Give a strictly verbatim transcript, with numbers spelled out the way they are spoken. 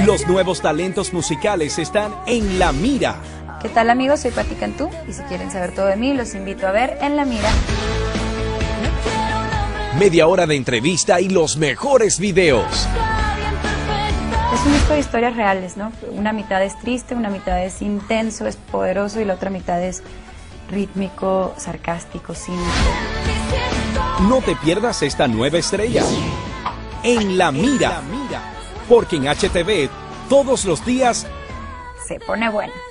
Los nuevos talentos musicales están en La Mira. ¿Qué tal, amigos? Soy Pati Cantú y si quieren saber todo de mí, los invito a ver En La Mira. Media hora de entrevista y los mejores videos. Es un disco de historias reales, ¿no? Una mitad es triste, una mitad es intenso, es poderoso y la otra mitad es rítmico, sarcástico, cínico. No te pierdas esta nueva estrella. En La Mira. Porque en H T V todos los días Se pone bueno.